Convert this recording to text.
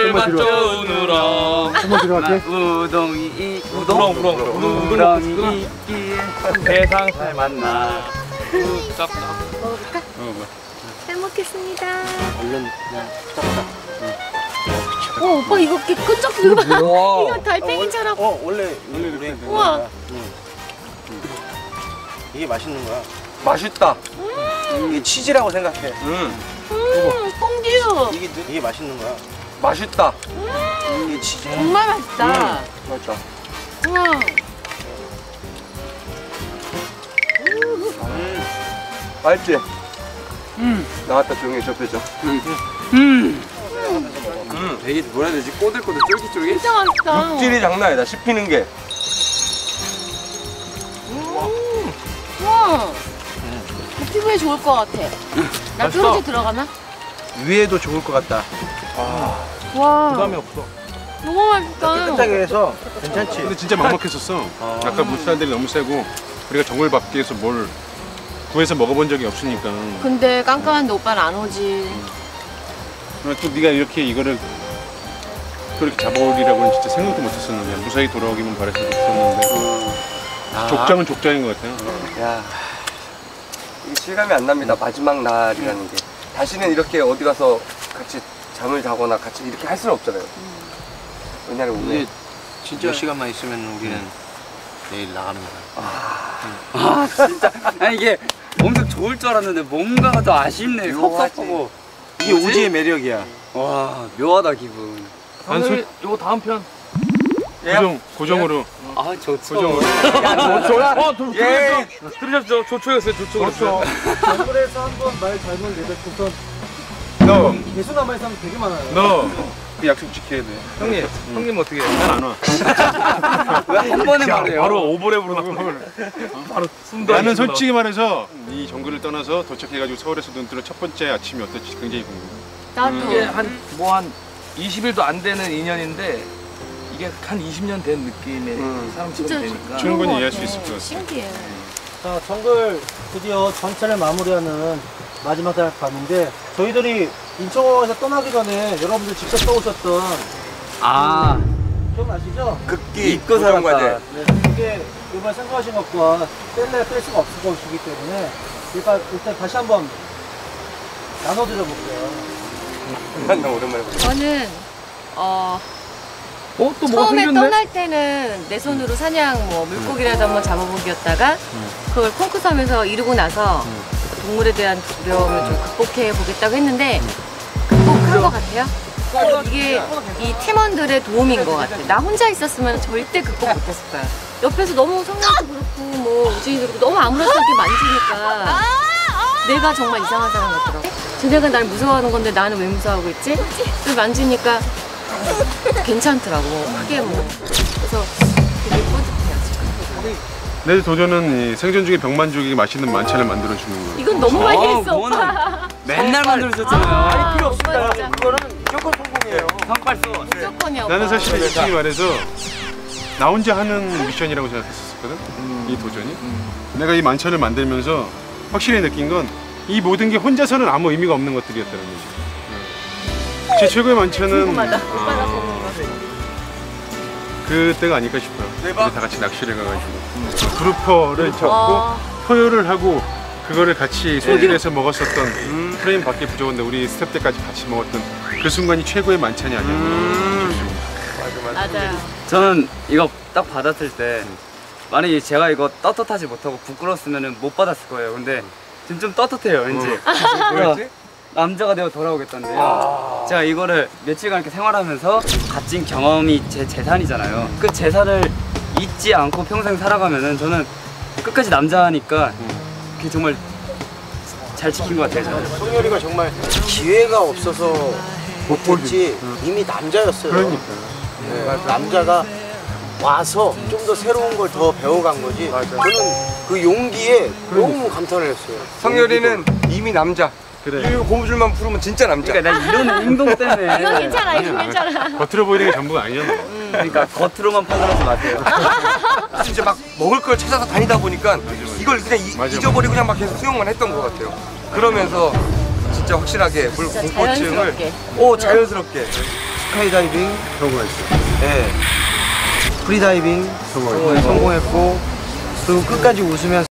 술 맞죠 우누렁. 한번 들어갈게. 우렁이 우렁이 있기에 세상 잘 만나. 먹어볼까? 잘 먹겠습니다. 얼른 그냥 쫙쫙. 오빠 이거 이렇게 끈적이는 거 봐. 이거 달팽이처럼. 원래 이렇게. 우와. 이게 맛있는 거야. 맛있다. 이게 치즈라고 생각해. 콩듀. 이게 맛있는 거야. 맛있다. 이게 치즈. 정말 맛있다. 맛있다. 우와. 맛있지? 나왔다 조용히 접해줘. 되게 뭐라 해야 되지? 꼬들꼬들 쫄깃쫄깃? 진짜 맛있다. 육질이 장난 아니다. 씹히는 게. 우와. 피부에 좋을 것 같아. 나 뾰루지 들어가나? 위에도 좋을 것 같다. 와. 부담이 없어. 너무 맛있다. 깨끗하게 해서 괜찮지? 근데 진짜 막막했었어. 아까 물살들이 너무 세고 우리가 정글 밥기에서 뭘 구해서 먹어본 적이 없으니까. 근데 깜깜한데 오빠는 안 오지. 또 네가 이렇게 이거를 또 이렇게 잡아오리라고는 진짜 생각도 못했었는데 무사히 돌아오기만 바랬어도 있었는데 족장은 족장인 것 같아요. 야, 이 실감이 안 납니다. 마지막 날이라는 게. 다시는 이렇게 어디 가서 같이 잠을 자거나 같이 이렇게 할 수는 없잖아요. 왜냐면 오늘 진짜 몇 시간만 있으면 우리는 내일 나갑니다. 진짜 아니 이게 엄청 좋을 줄 알았는데 뭔가가 더 아쉽네. 섭섭하고. 이게 오지의 매력이야. 와 묘하다 기분. 오늘 요거 다음 편. 고정으로. 아 좋죠. 고정으로. 예. 들으셨죠? 조초였어요. 조초였어요. 정글에서 한번 말 잘못 내뱉고선 너. 개수나마에서 하면 되게 많아요. 너. 그 약속 지켜야 돼. 형님 어떻게 해요? 난 안 와. 왜 한 번에 말해요? 바로 오버랩으로 바로 숨도 나는 솔직히 말해서 이 정글을 떠나서 도착해가지고 서울에서 눈 뜨는 첫 번째 아침이 어떨지 굉장히 궁금해. 나도. 이게 한 20일도 안 되는 인연인데 이게 한 20년 된 느낌의 사람처럼 되니까 충분히 이해할 수 있을 것 같아. 신기해. 자, 정글 드디어 전차를 마무리하는 마지막 날 밤인데 저희들이 인천공항에서 떠나기 전에 여러분들 직접 써오셨던 아 기억나시죠? 극기 입고 살았다. 네, 그게 이번에 생각하신 것과 뺄 수가 없을 것이기 때문에 일단 다시 한번 나눠드려 볼게요. 난 오랜만에 보네. 저는 또 뭐가 처음에 생겼네? 떠날 때는 내 손으로 사냥 뭐 물고기라도 한번 잡아보기였다가 그걸 콩쿠섬에서 이루고 나서 동물에 대한 두려움을 좀 극복해 보겠다고 했는데 극복한 것 같아요. 이게 이 팀원들의 도움인 것 같아. 나 혼자 있었으면 절대 극복 못했을 거야. 옆에서 너무 성난도 그렇고 뭐 우진이도 그렇고 너무 아무렇지 않게 만지니까 내가 정말 이상한 사람 같더라고. 쟤네가 날 무서워하는 건데 나는 왜 무서워하고 있지? 또 만지니까 괜찮더라고. 크게 뭐. 그래서 되게 뿌듯해요 지금. 내 도전은 이 생존 중에 병만족에게 맛있는 만찬을 만들어주는 거야. 이건 너무 많이 했어 그거는 오빠. 맨날 만들었잖아요. 필요 없습니다. 진짜. 그거는 무조건 성공이에요. 상빨소. 무조건이야. 나는 오빠. 사실 솔직히 말해서 나 혼자 하는 미션이라고 생각했었거든. 이 도전이. 내가 이 만찬을 만들면서 확실히 느낀 건 이 모든 게 혼자서는 아무 의미가 없는 것들이었다는 거지. 제 최고의 만찬은 그때가 아닐까 싶어요. 우리 다 같이 낚시를 가가지고 그루퍼를 잡고 토요를 하고 그거를 같이 소진해서 먹었었던 프레임 밖에 부족한데 우리 스텝 때까지 같이 먹었던 그 순간이 최고의 만찬이 아니었나 싶습니다. 맞아요. 저는 이거 딱 받았을 때 만약에 제가 이거 떳떳하지 못하고 부끄러웠으면 못 받았을 거예요. 근데 지금 좀 떳떳해요 왠지. 뭐였지? 남자가 되어 돌아오겠다는데요. 제가 이거를 며칠간 이렇게 생활하면서 값진 경험이 제 재산이잖아요. 그 재산을 잊지 않고 평생 살아가면은 저는 끝까지 남자니까 그게 정말 잘 지킨 것 같아요. 저는. 성열이가 정말 기회가 없어서 못했지 이미 남자였어요. 그러니까. 네, 남자가 와서 좀 더 새로운 걸 더 배워간 거지. 저는 그 용기에 너무 감탄을 했어요. 성열이는 이미 남자. 그래. 이 고무줄만 풀으면 진짜 남자. 그러니까 나 이런 행동 때문에 이건 괜찮아, 이건 괜찮아. 겉으로 보이는 게 전부가 아니었나. 그러니까 겉으로만 판단하지 마세요. 진짜 막 먹을 걸 찾아서 다니다 보니까 이걸 그냥 맞아. 잊어버리고 그냥 막 계속 수영만 했던 것 같아요. 그러면서 진짜 확실하게 물 진짜 공포증을 자연스럽게. 자연스럽게 스카이다이빙 성공했어요. 예. 프리다이빙 성공했어요. 성공했고 그리고 끝까지 웃으면서